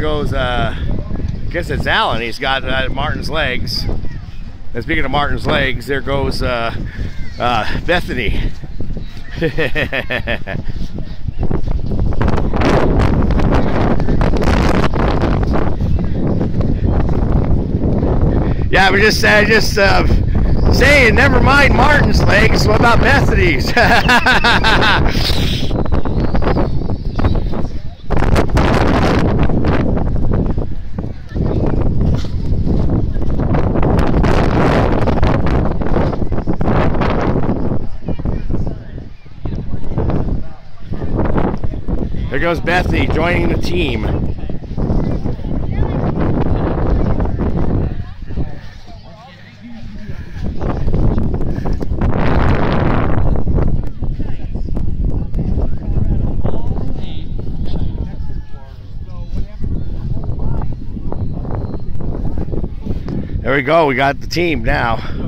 goes, I guess it's Alan. He's got Martin's legs. And speaking of Martin's legs, there goes Bethany. Yeah, we're just saying, never mind Martin's legs. What about Bethany's? There goes Bethany joining the team. There we go, we got the team now.